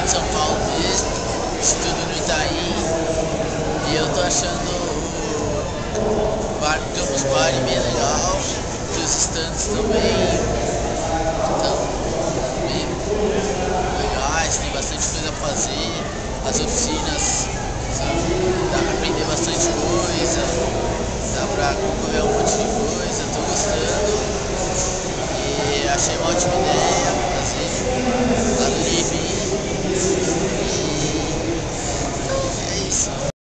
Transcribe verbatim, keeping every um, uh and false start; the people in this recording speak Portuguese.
São Paulo mesmo, estudo no Itaim, e eu tô achando o bar, Campus Party bem legal, e os stands também estão bem legais, tem bastante coisa a fazer, as oficinas, sabe, dá pra aprender bastante coisa, dá pra concorrer a um monte de coisa, tô gostando, e achei uma ótima ideia.